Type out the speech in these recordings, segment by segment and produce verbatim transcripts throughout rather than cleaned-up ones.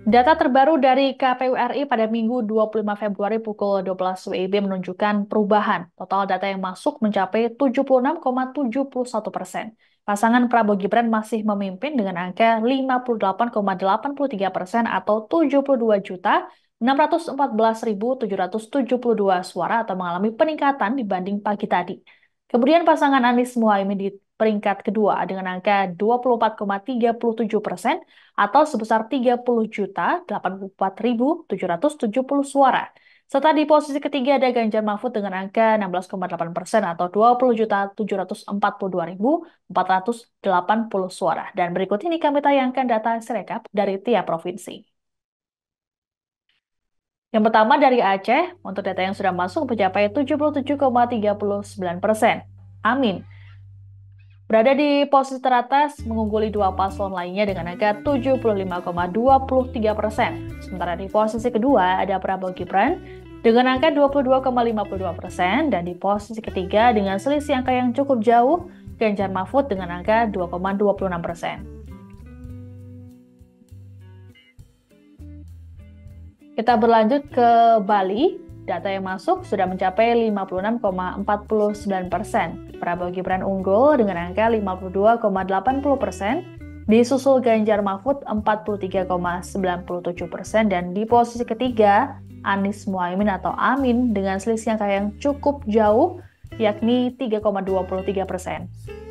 Data terbaru dari K P U R I pada Minggu dua puluh lima Februari pukul dua belas W I B menunjukkan perubahan. Total data yang masuk mencapai tujuh puluh enam koma tujuh satu persen. Pasangan Prabowo Gibran masih memimpin dengan angka lima puluh delapan koma delapan tiga persen atau tujuh puluh dua juta enam ratus empat belas ribu tujuh ratus tujuh puluh dua suara atau mengalami peningkatan dibanding pagi tadi. Kemudian pasangan Anies Muhaimin di peringkat kedua dengan angka dua puluh empat koma tiga tujuh persen atau sebesar tiga puluh juta delapan puluh empat ribu tujuh ratus tujuh puluh suara. Serta di posisi ketiga ada Ganjar Mahfud dengan angka enam belas koma delapan persen atau dua puluh juta tujuh ratus empat puluh dua ribu empat ratus delapan puluh suara. Dan berikut ini kami tayangkan data Sirekap dari tiap provinsi. Yang pertama dari Aceh, untuk data yang sudah masuk mencapai tujuh puluh tujuh koma tiga sembilan persen. Amin berada di posisi teratas, mengungguli dua paslon lainnya dengan angka tujuh puluh lima koma dua tiga persen. Sementara di posisi kedua ada Prabowo Gibran dengan angka dua puluh dua koma lima dua persen, dan di posisi ketiga dengan selisih angka yang cukup jauh, Ganjar Mahfud dengan angka dua koma dua enam persen. Kita berlanjut ke Bali. Data yang masuk sudah mencapai lima puluh enam koma empat sembilan persen. Prabowo Gibran unggul dengan angka lima puluh dua koma delapan puluh persen, disusul Ganjar Mahfud empat puluh tiga koma sembilan tujuh persen, dan di posisi ketiga Anies Muhaimin atau Amin dengan selisih angka yang cukup jauh, yakni tiga koma dua tiga persen.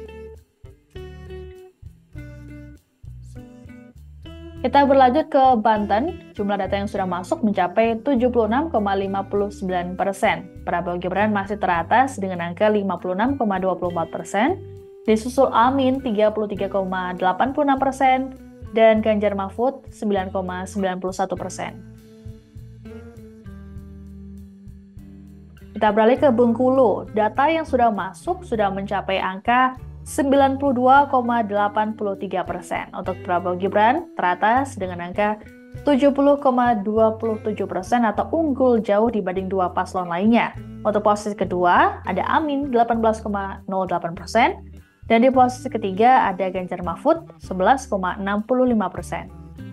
Kita berlanjut ke Banten, jumlah data yang sudah masuk mencapai tujuh puluh enam koma lima sembilan persen. Prabowo Gibran masih teratas dengan angka lima puluh enam koma dua empat persen, disusul Amin tiga puluh tiga koma delapan enam persen, dan Ganjar Mahfud sembilan koma sembilan satu persen. Kita beralih ke Bengkulu, data yang sudah masuk sudah mencapai angka sembilan puluh dua koma delapan tiga persen. Untuk Prabowo Gibran teratas dengan angka tujuh puluh koma dua tujuh persen atau unggul jauh dibanding dua paslon lainnya. Untuk posisi kedua ada Amin delapan belas koma nol delapan persen, dan di posisi ketiga ada Ganjar Mahfud sebelas koma enam lima persen.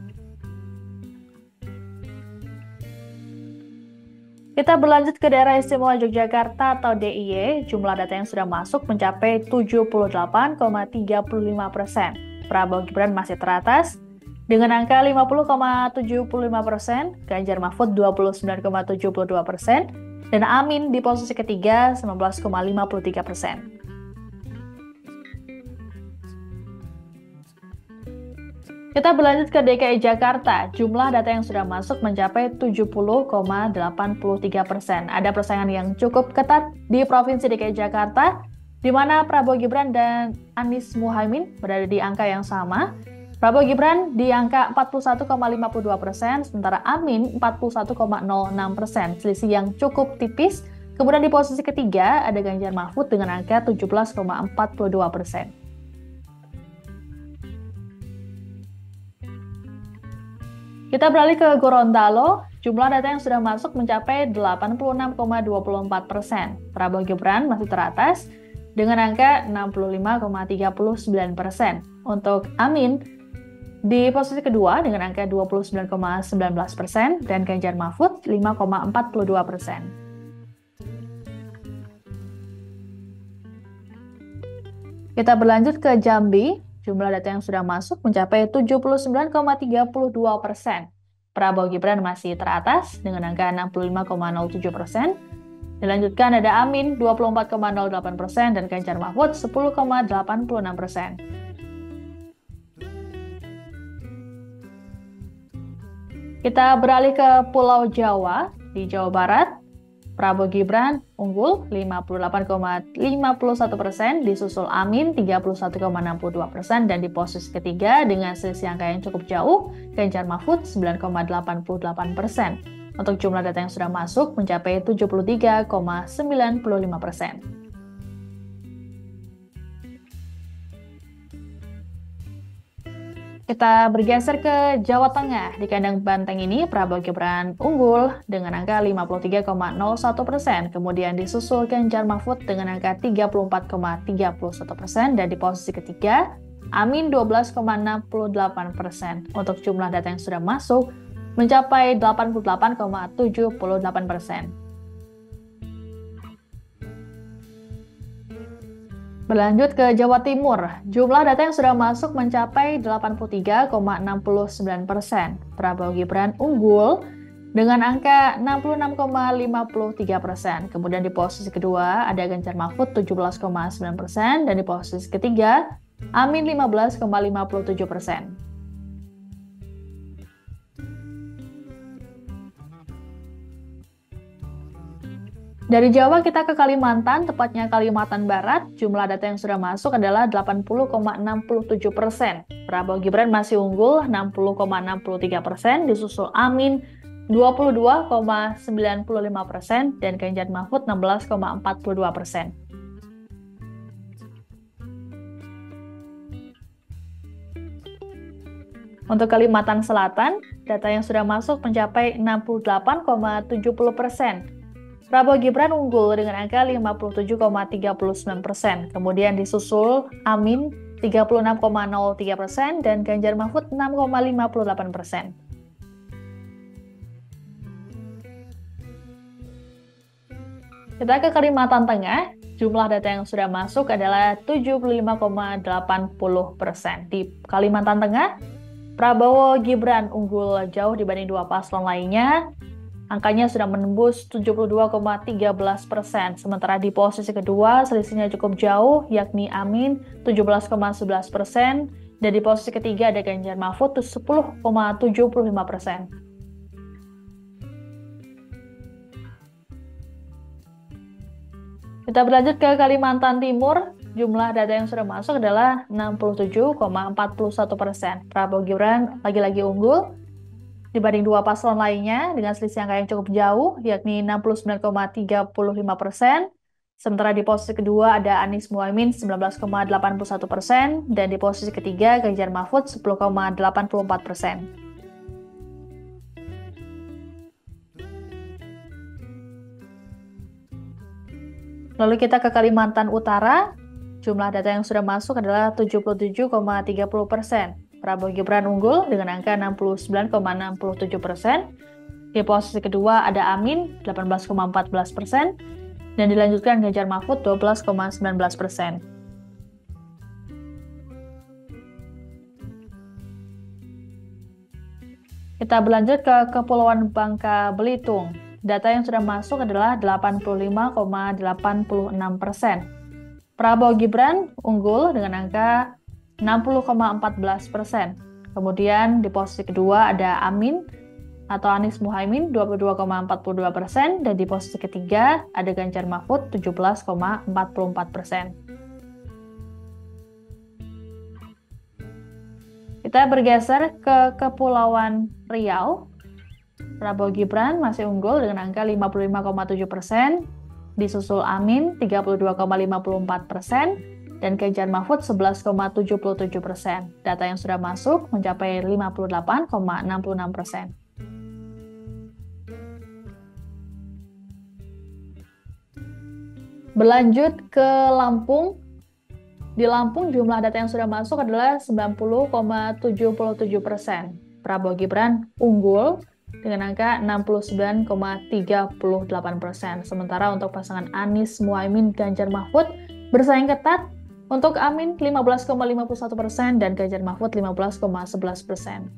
Kita berlanjut ke daerah istimewa Yogyakarta atau D I Y, jumlah data yang sudah masuk mencapai tujuh puluh delapan koma tiga lima persen. Prabowo Gibran masih teratas dengan angka lima puluh koma tujuh lima persen, Ganjar Mahfud dua puluh sembilan koma tujuh dua persen, dan Amin di posisi ketiga sembilan belas koma lima tiga persen. Kita berlanjut ke D K I Jakarta. Jumlah data yang sudah masuk mencapai tujuh puluh koma delapan tiga persen. Ada persaingan yang cukup ketat di Provinsi D K I Jakarta, di mana Prabowo Gibran dan Anies Muhaimin berada di angka yang sama. Prabowo Gibran di angka empat puluh satu koma lima dua persen, sementara Amin empat puluh satu koma nol enam persen. Selisih yang cukup tipis. Kemudian di posisi ketiga ada Ganjar Mahfud dengan angka tujuh belas koma empat dua persen. Kita beralih ke Gorontalo, jumlah data yang sudah masuk mencapai delapan puluh enam koma dua empat persen. Prabowo Gibran masih teratas dengan angka enam puluh lima koma tiga sembilan persen. Untuk Amin di posisi kedua dengan angka dua puluh sembilan koma satu sembilan persen, dan Ganjar Mahfud lima koma empat dua persen. Kita berlanjut ke Jambi. Jumlah data yang sudah masuk mencapai tujuh puluh sembilan koma tiga dua persen. Prabowo Gibran masih teratas dengan angka enam puluh lima koma nol tujuh persen. Dilanjutkan ada Amin dua puluh empat koma nol delapan persen dan Ganjar Mahfud sepuluh koma delapan enam persen. Kita beralih ke Pulau Jawa. Di Jawa Barat, Prabowo Gibran unggul lima puluh delapan koma lima satu persen, disusul Amin tiga puluh satu koma enam dua persen, dan di posisi ketiga dengan selisih angka yang cukup jauh, Ganjar Mahfud sembilan koma delapan delapan persen. Untuk jumlah data yang sudah masuk mencapai tujuh puluh tiga koma sembilan lima persen. Kita bergeser ke Jawa Tengah. Di kandang banteng ini, Prabowo Gibran unggul dengan angka lima puluh tiga koma nol satu persen. Kemudian disusul Ganjar Mahfud dengan angka tiga puluh empat koma tiga satu persen. Dan di posisi ketiga, Amin dua belas koma enam delapan persen. Untuk jumlah data yang sudah masuk mencapai delapan puluh delapan koma tujuh delapan persen. Berlanjut ke Jawa Timur, jumlah data yang sudah masuk mencapai delapan puluh tiga koma enam sembilan persen. Prabowo Gibran unggul dengan angka enam puluh enam koma lima tiga persen. Kemudian di posisi kedua ada Ganjar Mahfud tujuh belas koma sembilan persen dan di posisi ketiga Amin lima belas koma lima tujuh persen. Dari Jawa kita ke Kalimantan, tepatnya Kalimantan Barat, jumlah data yang sudah masuk adalah delapan puluh koma enam tujuh persen. Prabowo Gibran masih unggul enam puluh koma enam tiga persen, disusul Amin dua puluh dua koma sembilan lima persen dan Ganjar Mahfud enam belas koma empat dua persen. Untuk Kalimantan Selatan, data yang sudah masuk mencapai enam puluh delapan koma tujuh puluh persen. Prabowo Gibran unggul dengan angka lima puluh tujuh koma tiga sembilan persen, kemudian disusul Amin tiga puluh enam koma nol tiga persen dan Ganjar Mahfud enam koma lima delapan persen. Kita ke Kalimantan Tengah, jumlah data yang sudah masuk adalah tujuh puluh lima koma delapan puluh persen. Di Kalimantan Tengah, Prabowo Gibran unggul jauh dibanding dua paslon lainnya. Angkanya sudah menembus tujuh puluh dua koma tiga belas persen, sementara di posisi kedua selisihnya cukup jauh, yakni Amin tujuh belas koma sebelas persen, dan di posisi ketiga ada Ganjar Mahfud sepuluh koma tujuh lima persen. Kita berlanjut ke Kalimantan Timur, jumlah data yang sudah masuk adalah enam puluh tujuh koma empat satu persen. Prabowo Gibran lagi-lagi unggul dibanding dua paslon lainnya dengan selisih angka yang cukup jauh, yakni enam puluh sembilan koma tiga lima persen. Sementara di posisi kedua ada Anies Muhaimin sembilan belas koma delapan satu persen dan di posisi ketiga Ganjar Mahfud sepuluh koma delapan empat persen. Lalu kita ke Kalimantan Utara, jumlah data yang sudah masuk adalah tujuh puluh tujuh koma tiga puluh persen. Prabowo Gibran unggul dengan angka enam puluh sembilan koma enam tujuh persen. Di posisi kedua ada Amin delapan belas koma empat belas persen dan dilanjutkan Ganjar Mahfud dua belas koma sembilan belas persen. Kita berlanjut ke Kepulauan Bangka Belitung. Data yang sudah masuk adalah delapan puluh lima koma delapan enam persen. Prabowo Gibran unggul dengan angka enam puluh koma empat belas persen. Kemudian di posisi kedua ada Amin atau Anies Muhaimin dua puluh dua koma empat dua persen dan di posisi ketiga ada Ganjar Mahfud tujuh belas koma empat empat persen. Kita bergeser ke Kepulauan Riau. Prabowo Gibran masih unggul dengan angka lima puluh lima koma tujuh persen, disusul Amin tiga puluh dua koma lima empat persen dan Ganjar Mahfud sebelas koma tujuh tujuh persen. Data yang sudah masuk mencapai lima puluh delapan koma enam enam persen. Berlanjut ke Lampung. Di Lampung jumlah data yang sudah masuk adalah sembilan puluh koma tujuh tujuh persen. Prabowo Gibran unggul dengan angka enam puluh sembilan koma tiga delapan persen. Sementara untuk pasangan Anies Muhaimin Ganjar Mahfud bersaing ketat. Untuk Amin lima belas koma lima satu persen dan Ganjar Mahfud lima belas koma sebelas persen.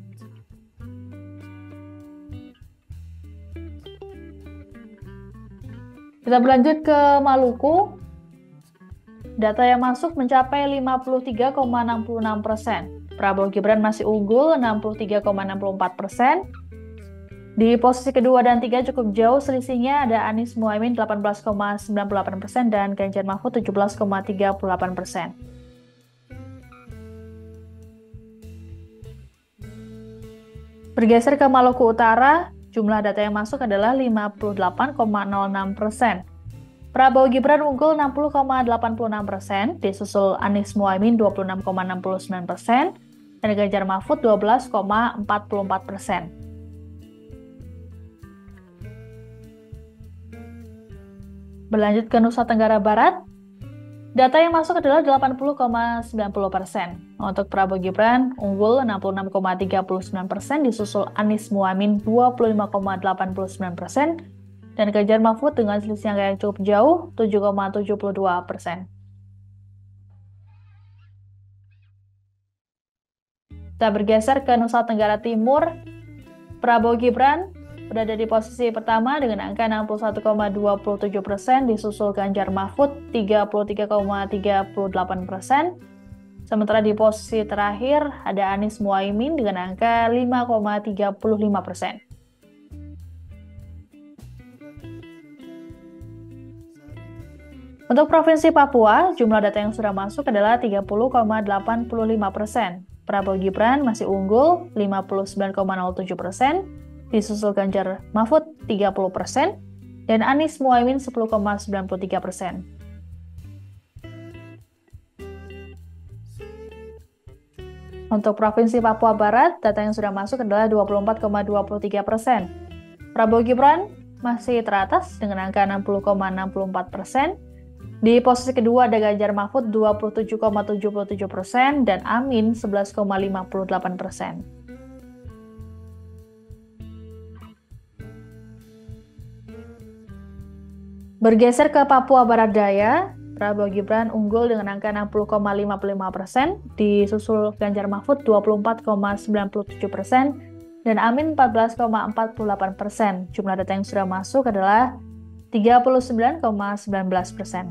Kita berlanjut ke Maluku. Data yang masuk mencapai lima puluh tiga koma enam enam persen. Prabowo Gibran masih unggul enam puluh tiga koma enam empat persen. Di posisi kedua dan tiga cukup jauh selisihnya ada Anies Muhaimin delapan belas koma sembilan delapan persen dan Ganjar Mahfud tujuh belas koma tiga delapan persen. Bergeser ke Maluku Utara, jumlah data yang masuk adalah lima puluh delapan koma nol enam persen. Prabowo Gibran unggul enam puluh koma delapan enam persen, disusul Anies Muhaimin dua puluh enam koma enam sembilan persen dan Ganjar Mahfud dua belas koma empat empat persen. Berlanjut ke Nusa Tenggara Barat, data yang masuk adalah delapan puluh koma sembilan puluh persen. Untuk Prabowo Gibran unggul enam puluh enam koma tiga sembilan persen, disusul Anies Muhaimin dua puluh lima koma delapan sembilan persen, dan Ganjar Mahfud dengan selisih angka yang cukup jauh tujuh koma tujuh dua persen. Kita bergeser ke Nusa Tenggara Timur. Prabowo Gibran berada di posisi pertama dengan angka enam puluh satu koma dua tujuh persen, disusul Ganjar Mahfud tiga puluh tiga koma tiga delapan persen. Sementara di posisi terakhir ada Anies Muhaimin dengan angka lima koma tiga lima persen. Untuk Provinsi Papua, jumlah data yang sudah masuk adalah tiga puluh koma delapan lima persen. Prabowo Gibran masih unggul lima puluh sembilan koma nol tujuh persen, disusul Ganjar Mahfud tiga puluh persen, dan Anies Muhaimin sepuluh koma sembilan tiga persen. Untuk Provinsi Papua Barat, data yang sudah masuk adalah dua puluh empat koma dua tiga persen. Prabowo Gibran masih teratas dengan angka enam puluh koma enam empat persen. Di posisi kedua ada Ganjar Mahfud dua puluh tujuh koma tujuh tujuh persen dan Amin sebelas koma lima delapan persen. Bergeser ke Papua Barat Daya, Prabowo Gibran unggul dengan angka enam puluh koma lima lima persen, disusul Ganjar Mahfud dua puluh empat koma sembilan tujuh persen, dan Amin empat belas koma empat delapan persen. Jumlah data yang sudah masuk adalah tiga puluh sembilan koma satu sembilan persen.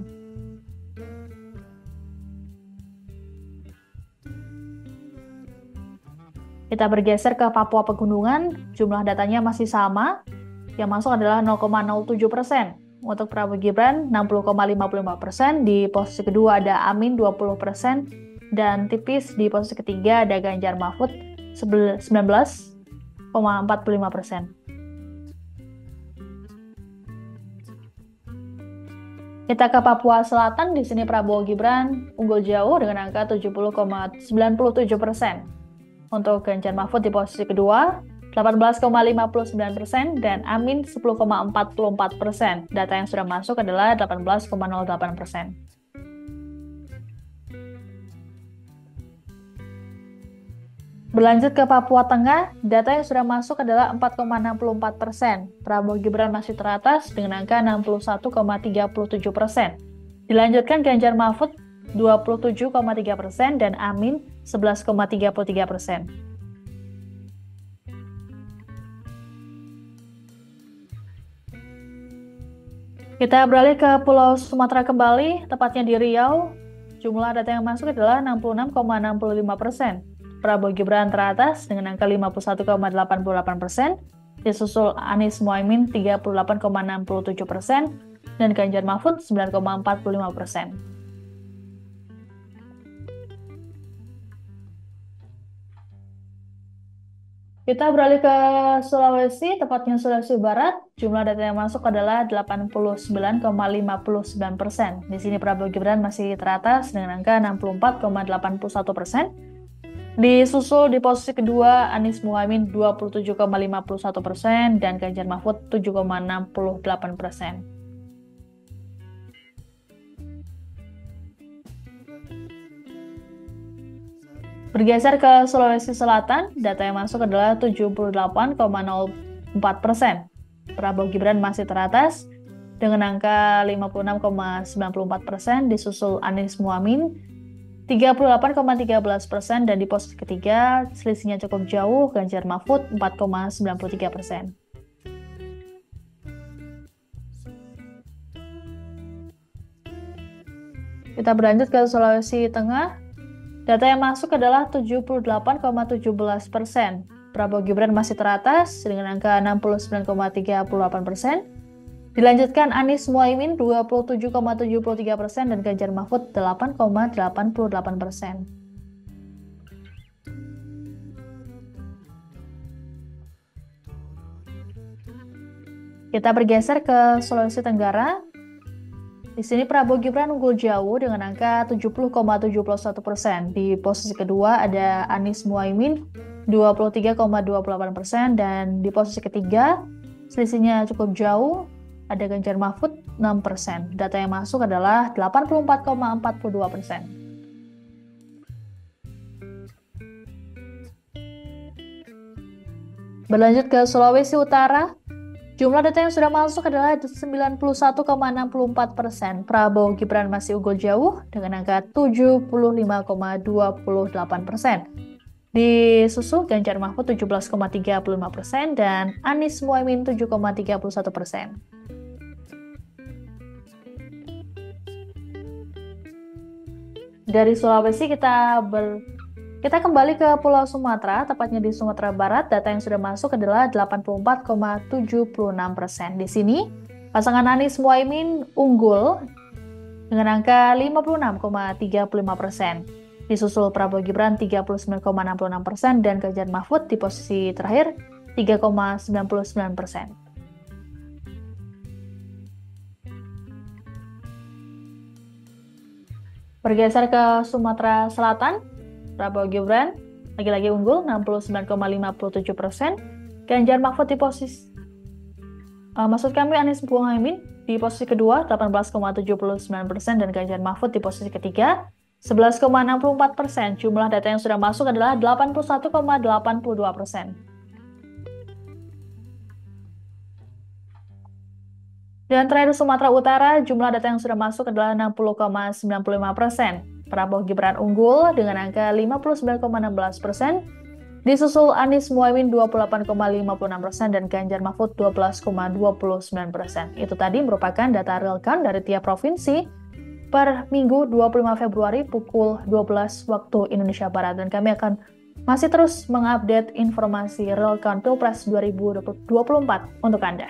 Kita bergeser ke Papua Pegunungan, jumlah datanya masih sama, yang masuk adalah nol koma nol tujuh persen. Untuk Prabowo Gibran enam puluh koma lima lima persen, di posisi kedua ada Amin dua puluh persen, dan tipis di posisi ketiga ada Ganjar Mahfud sembilan belas koma empat lima persen. Kita ke Papua Selatan, di sini Prabowo Gibran unggul jauh dengan angka tujuh puluh koma sembilan tujuh persen. Untuk Ganjar Mahfud di posisi kedua delapan belas koma lima sembilan persen, dan Amin sepuluh koma empat empat persen. Data yang sudah masuk adalah delapan belas koma nol delapan persen. Berlanjut ke Papua Tengah, data yang sudah masuk adalah empat koma enam empat persen. Prabowo Gibran masih teratas dengan angka enam puluh satu koma tiga tujuh persen. Dilanjutkan Ganjar Mahfud dua puluh tujuh koma tiga persen dan Amin sebelas koma tiga tiga persen. Kita beralih ke Pulau Sumatera kembali, tepatnya di Riau. Jumlah data yang masuk adalah enam puluh enam koma enam lima persen. Prabowo Gibran teratas dengan angka lima puluh satu koma delapan delapan persen, disusul Anies Muhaimin tiga puluh delapan koma enam tujuh persen, dan Ganjar Mahfud sembilan koma empat lima persen. Kita beralih ke Sulawesi, tepatnya Sulawesi Barat. Jumlah data yang masuk adalah delapan puluh sembilan koma lima sembilan persen. Di sini Prabowo Gibran masih teratas dengan angka enam puluh empat koma delapan satu persen. Disusul di posisi kedua Anies Muhaimin dua puluh tujuh koma lima satu persen dan Ganjar Mahfud tujuh koma enam delapan persen. Bergeser ke Sulawesi Selatan, data yang masuk adalah tujuh puluh delapan koma nol empat persen. Prabowo Gibran masih teratas dengan angka lima puluh enam koma sembilan empat persen, disusul Anies Muhaimin tiga puluh delapan koma tiga belas persen, dan di posisi ketiga selisihnya cukup jauh Ganjar Mahfud empat koma sembilan tiga persen. Kita berlanjut ke Sulawesi Tengah. Data yang masuk adalah tujuh puluh delapan koma satu tujuh persen. Prabowo Gibran masih teratas dengan angka enam puluh sembilan koma tiga delapan persen. Dilanjutkan Anies Muhaimin dua puluh tujuh koma tujuh tiga persen dan Ganjar Mahfud delapan koma delapan delapan persen. Kita bergeser ke Sulawesi Tenggara. Di sini Prabowo Gibran unggul jauh dengan angka tujuh puluh koma tujuh satu persen. Di posisi kedua ada Anies Muhaimin dua puluh tiga koma dua delapan persen, dan di posisi ketiga selisihnya cukup jauh ada Ganjar Mahfud enam persen. Data yang masuk adalah delapan puluh empat koma empat dua persen. Berlanjut ke Sulawesi Utara, jumlah data yang sudah masuk adalah sembilan puluh satu koma enam empat persen. Prabowo Gibran masih unggul jauh dengan angka tujuh puluh lima koma dua delapan persen. Disusul Ganjar Mahfud tujuh belas koma tiga lima persen dan Anies Muhaimin tujuh koma tiga satu persen. Dari Sulawesi kita ber Kita kembali ke Pulau Sumatera, tepatnya di Sumatera Barat, data yang sudah masuk adalah delapan puluh empat koma tujuh enam persen. Di sini, pasangan Anies Muhaimin unggul dengan angka lima puluh enam koma tiga lima persen. Disusul Prabowo Gibran tiga puluh sembilan koma enam enam persen dan Ganjar Mahfud di posisi terakhir tiga koma sembilan sembilan persen. Bergeser ke Sumatera Selatan, Prabowo Gibran lagi-lagi unggul enam puluh sembilan koma lima tujuh persen. Ganjar Mahfud di posisi uh, maksud kami Anies Muhaimin di posisi kedua delapan belas koma tujuh sembilan persen dan Ganjar Mahfud di posisi ketiga sebelas koma enam empat persen. Jumlah data yang sudah masuk adalah delapan puluh satu koma delapan dua persen. Dan terakhir Sumatera Utara, jumlah data yang sudah masuk adalah enam puluh koma sembilan lima persen. Prabowo Gibran unggul dengan angka lima puluh sembilan koma satu enam persen, disusul Anies Muhaimin dua puluh delapan koma lima enam persen dan Ganjar Mahfud dua belas koma dua sembilan persen. Itu tadi merupakan data real count dari tiap provinsi per Minggu dua puluh lima Februari pukul dua belas waktu Indonesia Barat. Dan kami akan masih terus mengupdate informasi real count Pilpres dua ribu dua puluh empat untuk Anda.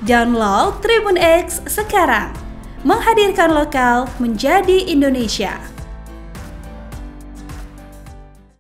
Download Tribun X sekarang, menghadirkan lokal menjadi Indonesia.